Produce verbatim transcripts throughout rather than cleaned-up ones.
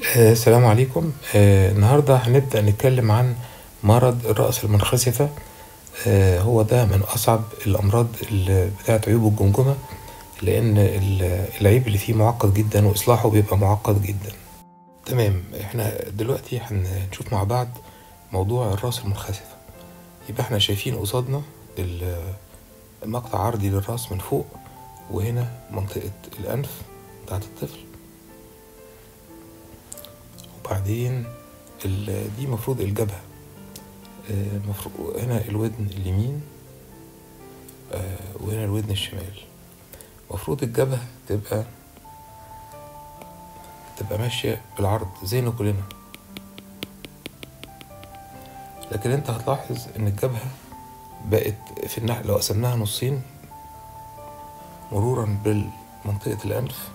آه، السلام عليكم. آه، النهاردة هنبدأ نتكلم عن مرض الرأس المنخسفة. آه، هو ده من أصعب الأمراض اللي بتاعت عيوب الجمجمة، لأن ال- العيب اللي فيه معقد جدا وإصلاحه بيبقى معقد جدا. تمام، احنا دلوقتي هنشوف مع بعض موضوع الرأس المنخسفة. يبقى احنا شايفين قصادنا ال- مقطع عرضي للرأس من فوق، وهنا منطقة الأنف بتاعت الطفل، وبعدين ال- دي مفروض الجبهة. آه، مفروض هنا الودن اليمين، آه، وهنا الودن الشمال. مفروض الجبهة تبقى تبقى ماشية بالعرض زينا كلنا، لكن انت هتلاحظ ان الجبهة بقت في الناحية، لو قسمناها نصين مرورا بمنطقة الأنف،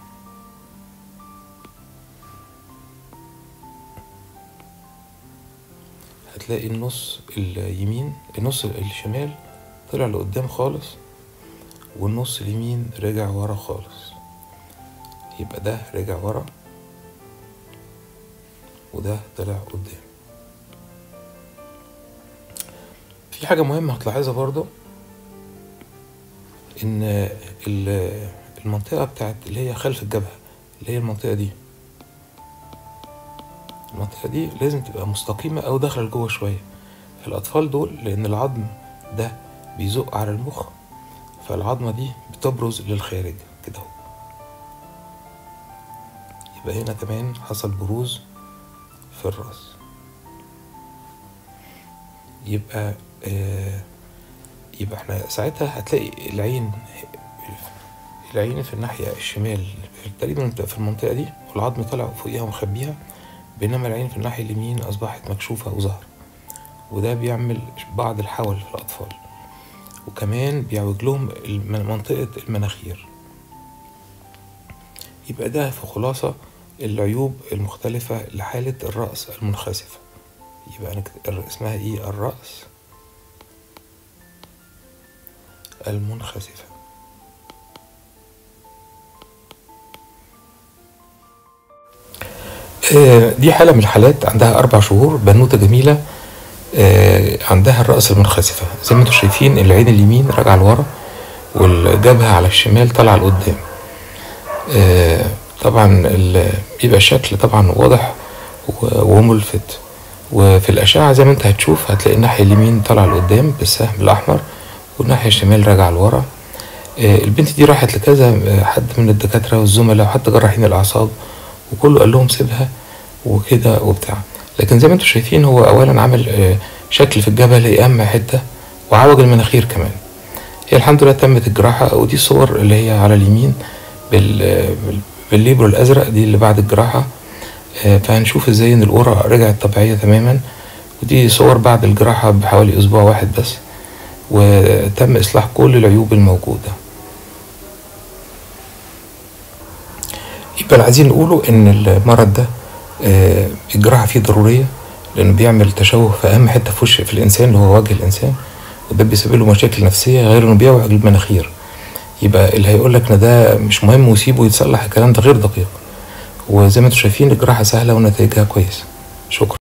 هتلاقي النص اليمين النص الشمال طلع لقدام خالص، والنص اليمين رجع ورا خالص. يبقى ده رجع ورا وده طلع قدام. في حاجة مهمة هتلاحظها برضو، ان ال- المنطقة بتاعت اللي هي خلف الجبهة، اللي هي المنطقة دي المنطقة دي لازم تبقى مستقيمة او داخلة لجوه شوية في الأطفال دول، لأن العظم ده بيزق على المخ، فالعظمة دي بتبرز للخارج كده اهو. يبقى هنا كمان حصل بروز في الرأس. يبقى آه يبقى احنا ساعتها هتلاقي العين العين في الناحية الشمال تقريبا بتبقى في المنطقة دي، والعظم طالع فوقيها ومخبيها، بينما العين في الناحية اليمين أصبحت مكشوفة وظهر، وده بيعمل بعض الحول في الأطفال، وكمان بيعوج لهم منطقة المناخير. يبقى ده في خلاصة العيوب المختلفة لحالة الرأس المنخسفة. يبقى اسمها ايه؟ الرأس المنخسفة. دي حالة من الحالات، عندها أربع شهور، بنوتة جميلة، عندها الرأس المنخسفة. زي ما انتم شايفين العين اليمين راجعة لورا، والجبهة على الشمال طالعة لقدام. طبعا بيبقى الشكل طبعا واضح وملفت، وفي الأشعة زي ما انت هتشوف هتلاقي الناحية اليمين طالعة لقدام بالسهم الأحمر، والناحية الشمال راجعة لورا. البنت دي راحت لكذا حد من الدكاترة والزملاء وحتى جراحين الأعصاب، وكله قال لهم سيبها وكده وبتاع، لكن زي ما انتم شايفين هو أولا عمل شكل في الجبهة اللي أهم حتة، وعوج المناخير كمان. هي الحمد لله تمت الجراحة، ودي صور اللي هي على اليمين بالليبرو الأزرق، دي اللي بعد الجراحة. فهنشوف ازاي ان القرى رجعت طبيعية تماما، ودي صور بعد الجراحة بحوالي أسبوع واحد بس، وتم إصلاح كل العيوب الموجودة. يبقى اللي عايزين نقوله ان المرض ده الجراحة فيه ضرورية، لأنه بيعمل تشوه في أهم حتة في وش في الإنسان اللي هو وجه الإنسان، وده بيسبب له مشاكل نفسية، غير إنه بيوجع المناخير. يبقى اللي هيقول لك إن ده مش مهم ويسيبه يتصلح، الكلام ده غير دقيق. وزي ما انتم شايفين الجراحة سهلة ونتائجها كويسة. شكرا.